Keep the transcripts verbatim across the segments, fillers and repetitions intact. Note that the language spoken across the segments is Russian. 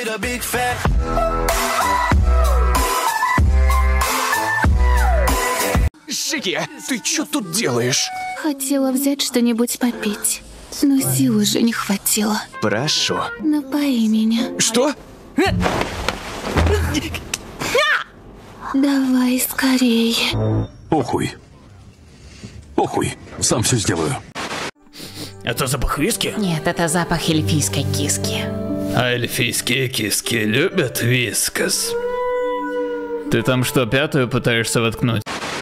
Жиги, ты что тут делаешь? Хотела взять что-нибудь попить, но сил уже не хватило. Прошу. Напои меня. Что? Давай скорей. Похуй. Похуй. Сам все сделаю. Это запах виски? Нет, это запах эльфийской киски. А эльфийские киски любят вискас. Ты там что, пятую пытаешься воткнуть?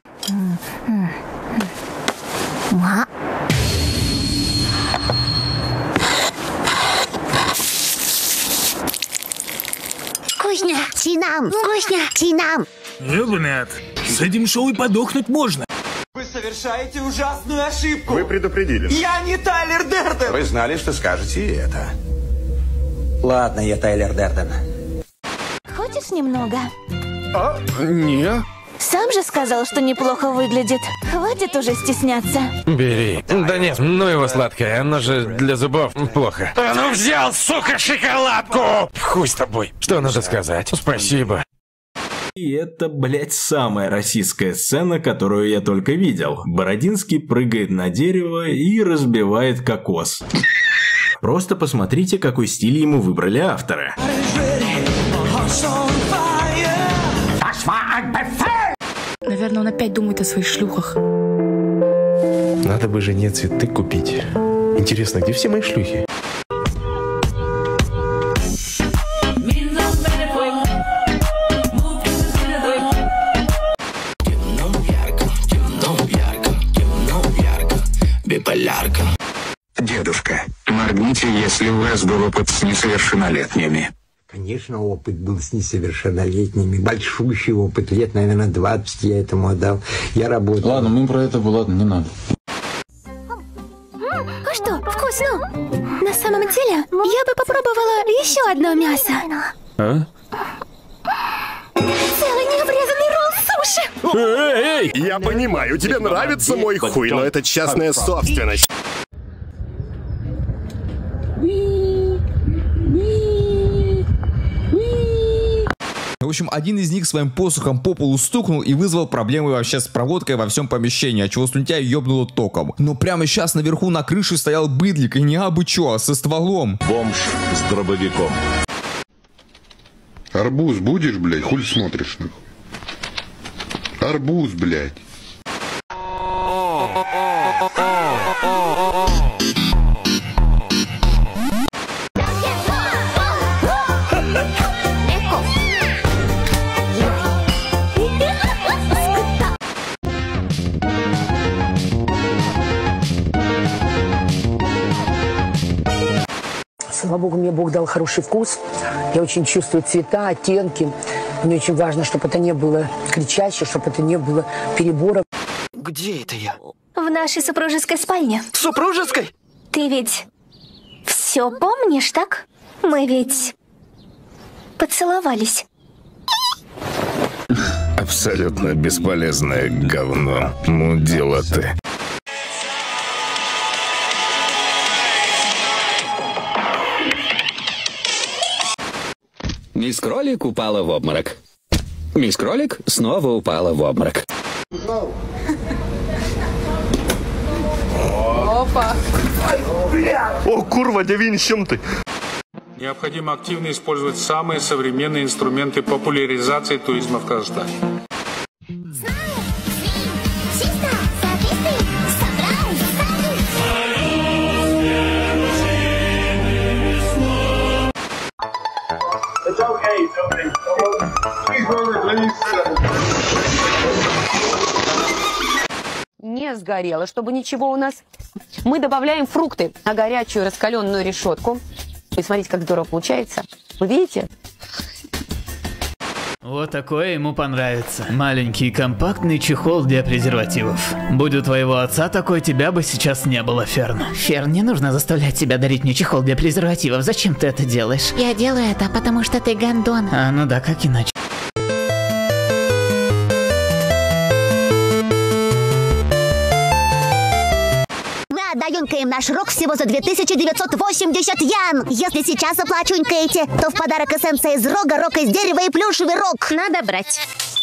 Вкуснятинам! Вкуснятинам! Ребят, с этим шоу и подохнуть можно. Вы совершаете ужасную ошибку. Вы предупредили. Я не Тайлер Дерден. Вы знали, что скажете и это. Ладно, я Тайлер Дерден. Хочешь немного? А, не. Сам же сказал, что неплохо выглядит. Хватит уже стесняться. Бери. Да нет, ну его сладкое, оно же для зубов плохо. А ну взял, сука, шоколадку! Хуй с тобой. Что надо сказать? Спасибо. И это, блять, самая российская сцена, которую я только видел. Бородинский прыгает на дерево и разбивает кокос. Просто посмотрите, какой стиль ему выбрали авторы. Наверное, он опять думает о своих шлюхах. Надо бы жене цветы купить. Интересно, где все мои шлюхи? Дедушка, моргните, если у вас был опыт с несовершеннолетними. Конечно, опыт был с несовершеннолетними. Большущий опыт. Лет, наверное, двадцать я этому отдал. Я работал. Ладно, мы про это было, ладно, не надо. А что, вкусно? На самом деле, я бы попробовала еще одно мясо. А? Целый необрезанный ролл суши. Эй, эй! Я понимаю, тебе нравится мой хуй, но это частная собственность. В общем, один из них своим посохом по полу стукнул и вызвал проблемы вообще с проводкой во всем помещении, отчего слюнтяя ёбнуло током. Но прямо сейчас наверху на крыше стоял быдлик, и не абы чё, а со стволом. Бомж с дробовиком. Арбуз будешь, блядь? Хуй смотришь? Арбуз, блядь. Слава богу, мне Бог дал хороший вкус. Я очень чувствую цвета, оттенки. Мне очень важно, чтобы это не было кричаще, чтобы это не было перебором. Где это я? В нашей супружеской спальне. Супружеской? Ты ведь все помнишь, так? Мы ведь поцеловались. Абсолютно бесполезное говно. Ну, дело ты. Мисс Кролик упала в обморок. Мисс Кролик снова упала в обморок. Опа! О, курва, девин, ты? Необходимо активно использовать самые современные инструменты популяризации туризма в Казахстане. Не сгорело, чтобы ничего у нас. Мы добавляем фрукты на горячую раскаленную решетку. И смотрите, как здорово получается. Вы видите? Вот такое ему понравится. Маленький компактный чехол для презервативов. Будь у твоего отца такой, тебя бы сейчас не было, Ферн. Ферн, не нужно заставлять тебя дарить мне чехол для презервативов. Зачем ты это делаешь? Я делаю это, потому что ты гондон. А, ну да, как иначе. Мы отдаем Инкаем наш рок всего за две тысячи девятьсот восемьдесят йен. Если сейчас оплачу Инкаете, то в подарок эссенция из рога, рог из дерева и плюшевый рог. Надо брать.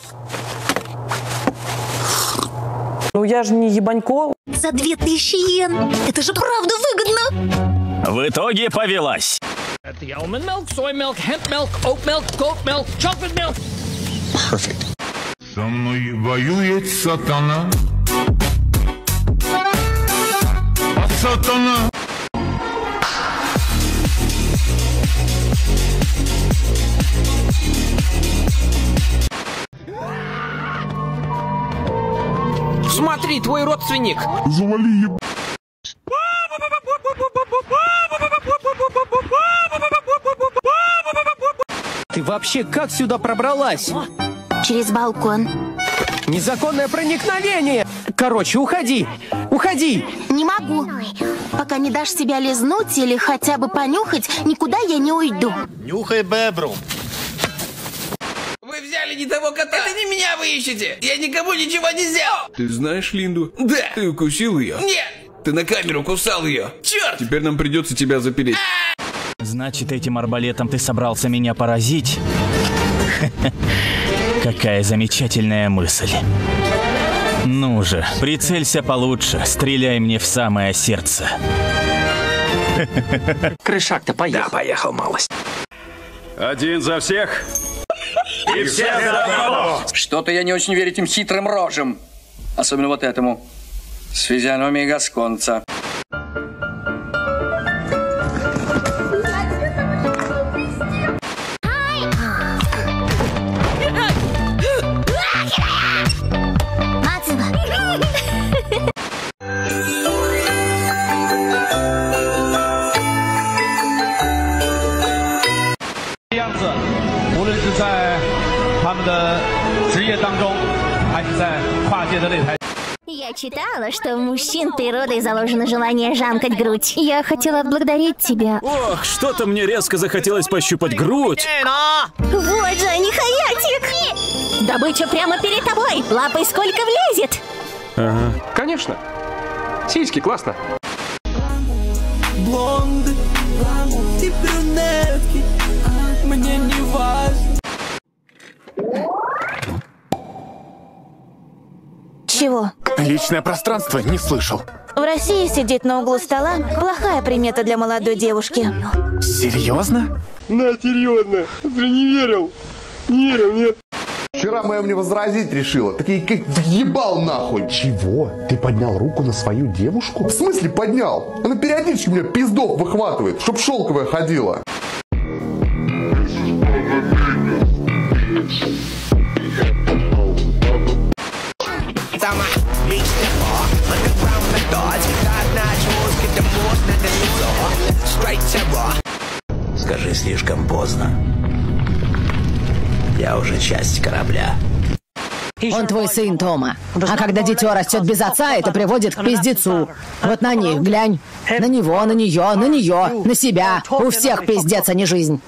Ну я же не ебанько. За две тысячи йен. Это же правда выгодно. В итоге повелась. Со мной воюет сатана. А сатана. Смотри, твой родственник. Завали еб... Ты вообще как сюда пробралась? Через балкон. Незаконное проникновение. Короче, уходи. Уходи. Не могу. Пока не дашь себя лизнуть или хотя бы понюхать, никуда я не уйду. Нюхай бебру. Вы взяли не того кота. Это не меня вы ищете. Я никому ничего не сделал. Ты знаешь Линду? Да. Ты укусил ее? Нет. Ты на камеру кусал ее. Черт. Теперь нам придется тебя запереть. Значит, этим арбалетом ты собрался меня поразить? Какая замечательная мысль. Ну же, прицелься получше, стреляй мне в самое сердце. Крышак-то поехал. Да, поехал, малость. Один за всех. И все за одного. Что-то я не очень верю этим хитрым рожам. Особенно вот этому. С физиономией гасконца. Я читала, что у мужчин природой заложено желание жамкать грудь. Я хотела отблагодарить тебя. Ох, что-то мне резко захотелось пощупать грудь. Вот же они, хаятик! Добыча прямо перед тобой. Лапой сколько влезет. Ага. Конечно. Сиськи, классно. Блонды и брюнетки, мне не важно. Чего? Личное пространство не слышал. В России сидеть на углу стола – плохая примета для молодой девушки. Серьезно? На, серьезно. Ты не верил? Не верил, нет. Вчера моя мне возразить решила. Такие, как въебал нахуй. Чего? Ты поднял руку на свою девушку? В смысле поднял? Она периодически мне пиздов выхватывает, чтоб шелковая ходила. Скажи, слишком поздно. Я уже часть корабля. Он твой сын, Тома. А когда дитё растет без отца, это приводит к пиздецу. Вот на них глянь. На него, на нее, на нее, на себя. У всех пиздец, а не жизнь.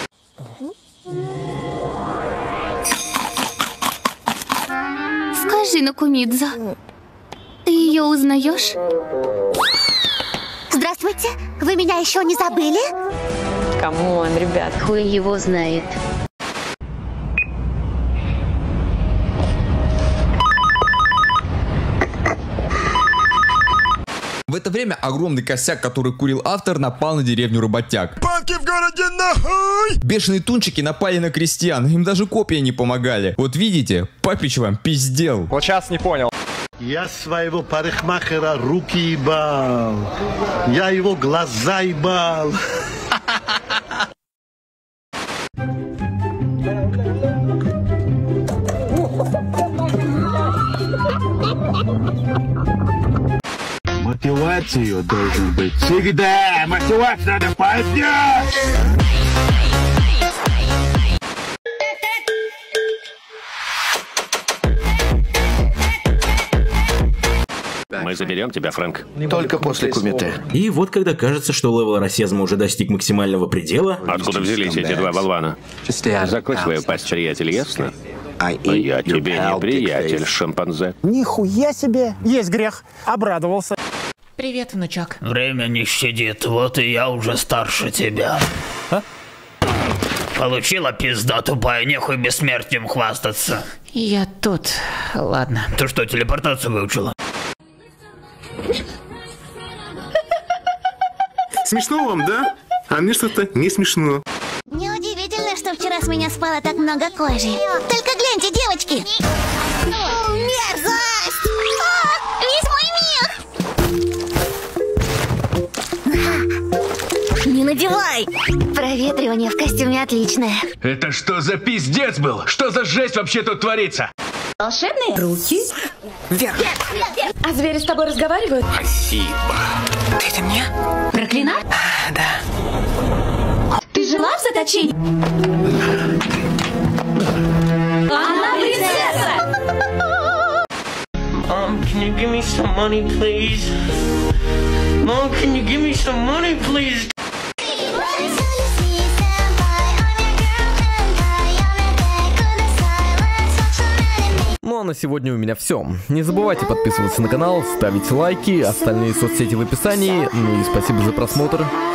Скажи, Накумидзо, ты ее узнаешь? Здравствуйте, вы меня еще не забыли? Камон, ребят. Хуй его знает. В это время огромный косяк, который курил автор, напал на деревню работяг. Панки в городе нахуй! Бешеные тунчики напали на крестьян, им даже копья не помогали. Вот видите, Папич вам пиздел. Вот сейчас не понял. Я своего парикмахера руки ебал. Я его глаза ебал. Мотивацию должен быть всегда. Мотивацию надо поднять. Мы заберем тебя, Фрэнк. Только после кумите. И вот когда кажется, что левел расизма уже достиг максимального предела... Откуда взялись эти два болвана? Закрой свою пасть, приятель, ясно? Я тебе не приятель, шимпанзе. Нихуя себе! Есть грех. Обрадовался. Привет, внучок. Время не щадит, вот и я уже старше тебя. А? Получила пизда тупая, нехуй бессмертием хвастаться. Я тут. Ладно. Ты что, телепортацию выучила? Смешно вам, да? А мне что-то не смешно. Неудивительно, что вчера с меня спало так много кожи. Только гляньте, девочки! О, мерзость! А, весь мой мех! Не надевай! Проветривание в костюме отличное. Это что за пиздец был? Что за жесть вообще тут творится? Волшебные руки. Вверх. А звери с тобой разговаривают? Спасибо. Ты это мне? Проклинать? А, да. Ты жила в заточении? Она принцесса! Mom, can you give me some money, please? Mom, can you give me some money, please? Ну а на сегодня у меня все. Не забывайте подписываться на канал, ставить лайки, остальные соцсети в описании. Ну и спасибо за просмотр.